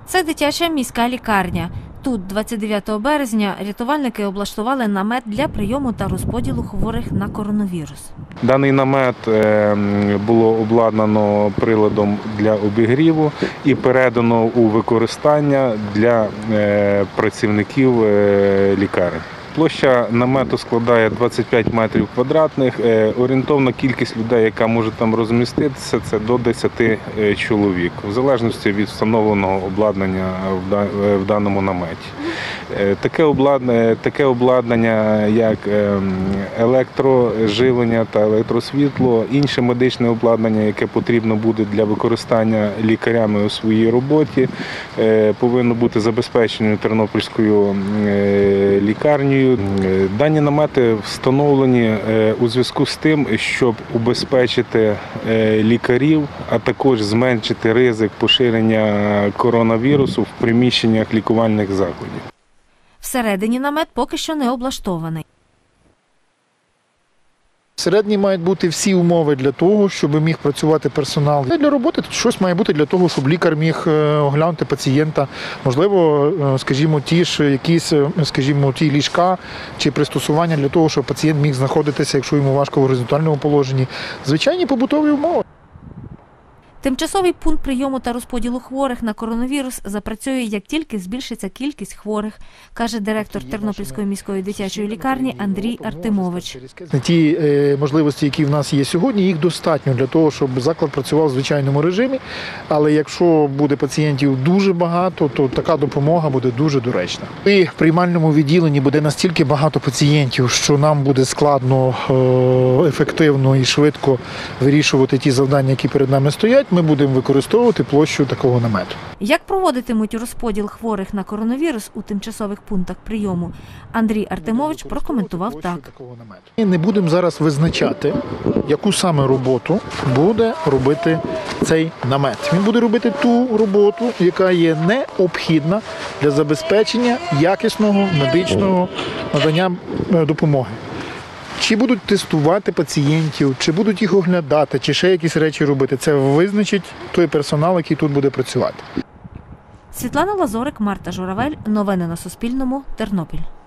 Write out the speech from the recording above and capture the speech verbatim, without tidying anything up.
Це дитяча міська лікарня. Тут двадцять дев'ятого березня рятувальники облаштували намет для прийому та розподілу хворих на коронавірус. Даний намет було обладнано приладом для обігріву і передано у використання для працівників лікарень. Площа намету складає двадцять п'ять метрів квадратних. Орієнтовна кількість людей, яка може там розміститися, це до десяти чоловік, в залежності від встановленого обладнання в даному наметі. Таке обладнання, таке обладнання, як електроживлення та електросвітло, інше медичне обладнання, яке потрібно буде для використання лікарями у своїй роботі, повинно бути забезпечено Тернопільською лікарнею. Дані намети встановлені у зв'язку з тим, щоб убезпечити лікарів, а також зменшити ризик поширення коронавірусу в приміщеннях лікувальних закладів. Всередині намет поки що не облаштований. Всередині мають бути всі умови для того, щоб міг працювати персонал. Для роботи щось має бути для того, щоб лікар міг оглянути пацієнта. Можливо, скажімо, ті ж якісь, скажімо, ті ліжка чи пристосування для того, щоб пацієнт міг знаходитися, якщо йому важко в горизонтальному положенні. Звичайні побутові умови. Тимчасовий пункт прийому та розподілу хворих на коронавірус запрацює, як тільки збільшиться кількість хворих, каже директор Тернопільської міської дитячої лікарні Андрій Артемович. Ті можливості, які в нас є сьогодні, їх достатньо для того, щоб заклад працював в звичайному режимі. Але якщо буде пацієнтів дуже багато, то така допомога буде дуже доречна. І в приймальному відділенні буде настільки багато пацієнтів, що нам буде складно, ефективно і швидко вирішувати ті завдання, які перед нами стоять. Ми будемо використовувати площу такого намету. Як проводитимуть розподіл хворих на коронавірус у тимчасових пунктах прийому, Андрій Артемович прокоментував так. Ми не будемо зараз визначати, яку саме роботу буде робити цей намет. Він буде робити ту роботу, яка є необхідна для забезпечення якісного медичного надання допомоги. Чи будуть тестувати пацієнтів, чи будуть їх оглядати, чи ще якісь речі робити. Це визначить той персонал, який тут буде працювати. Світлана Лазорик, Марта Журавель. Новини на Суспільному. Тернопіль.